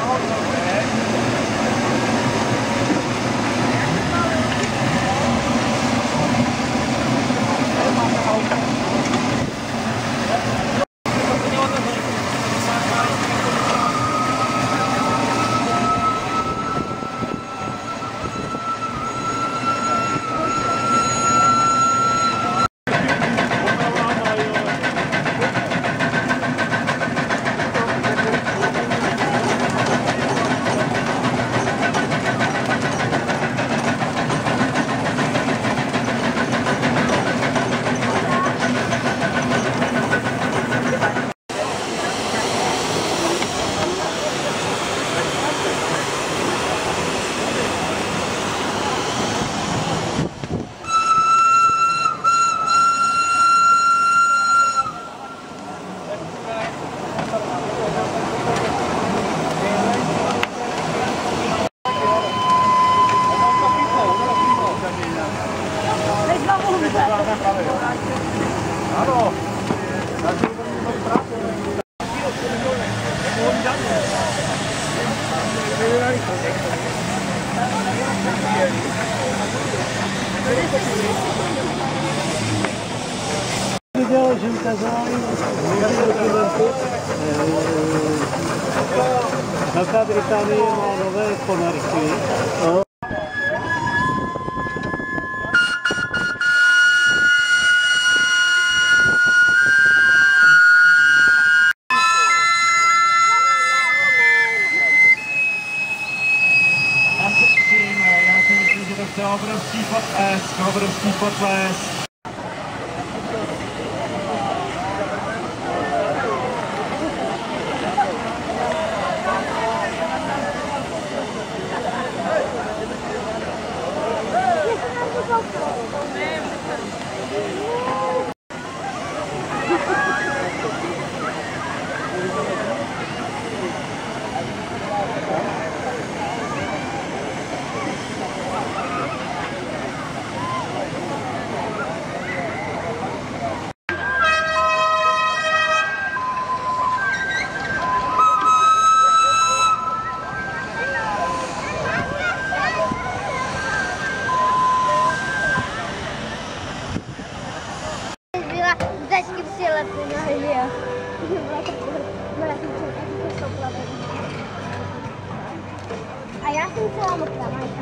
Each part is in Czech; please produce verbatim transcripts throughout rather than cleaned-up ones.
Viděl, že ukázali Velká Británie má nové ponorky. Obrovský potlesk, obrovský potlesk. Vždycky přiletli na hvězdě. A já jsem celá mokrá, Majka.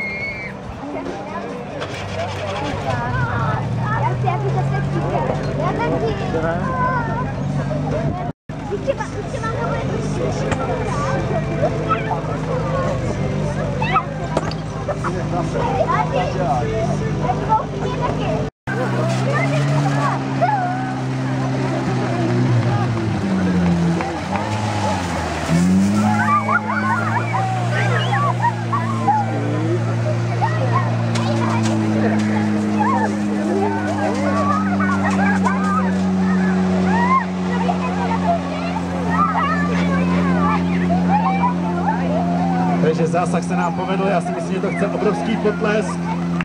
Já chci, aby se se příklad. Já taky. Určitě vám to bude slyšet. Takže zásah se nám povedl, já si myslím, že to chce obrovský potlesk.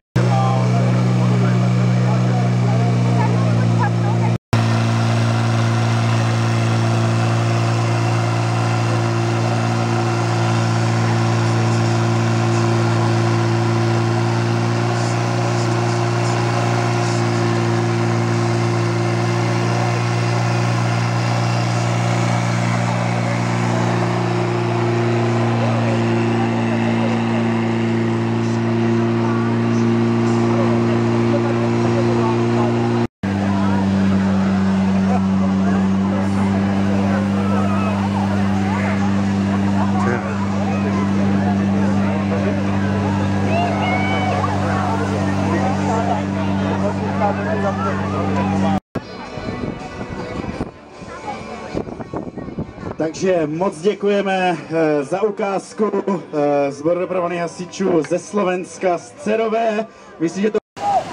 Takže moc děkujeme za ukázku Sboru doprovodných hasičů ze Slovenska, z Cerové. Myslím, že to...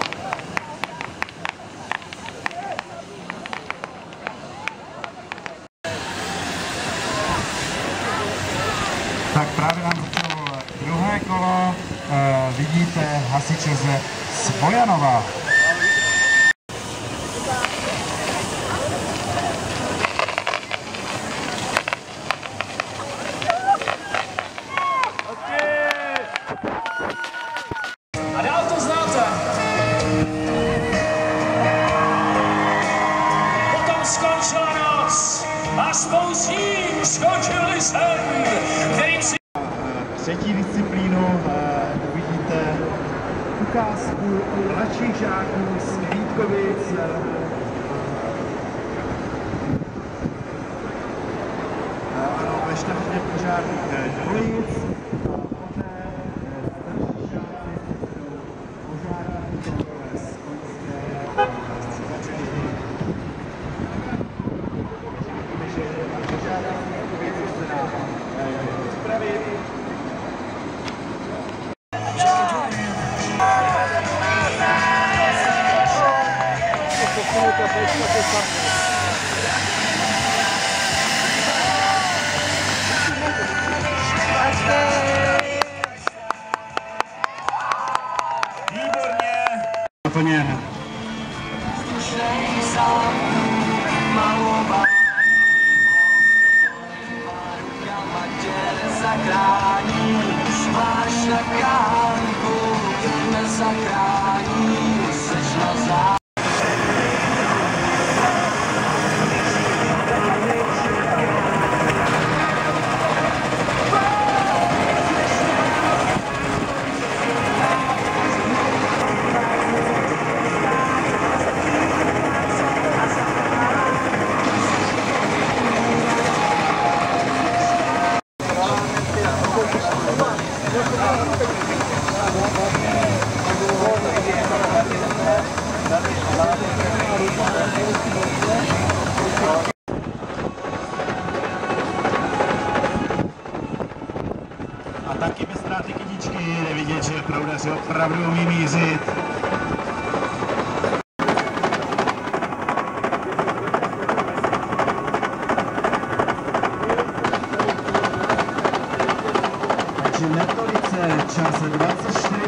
Tak právě nám začalo druhé kolo. Vidíte hasiče ze Svojanova. třetí disciplínu uvidíte ukázku mladších žáků z Kvítkovic. Ano, ve štafetě požárních dvojic. Výborně! Naplněn. A taky bez ztráty kytičky jde vidět, že proudaři opravdu umí mířit. Takže Netolice, čas dvacet čtyři.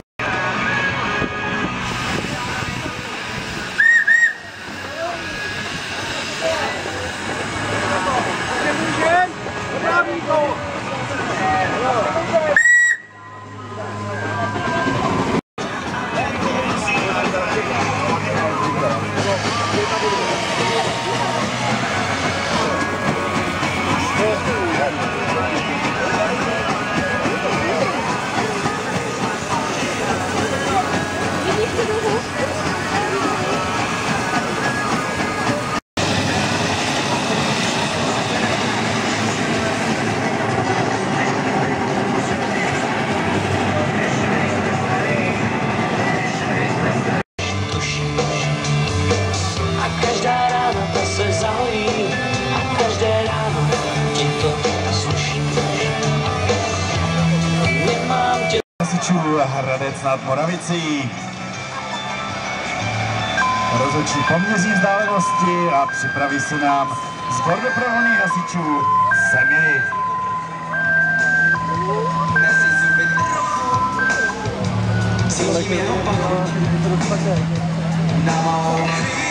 Hradec nad Moravicí. Rozhodčí poměří vzdálenosti a připraví se nám sbor doprovodných hasičů Semily. Cítím jeho pachu.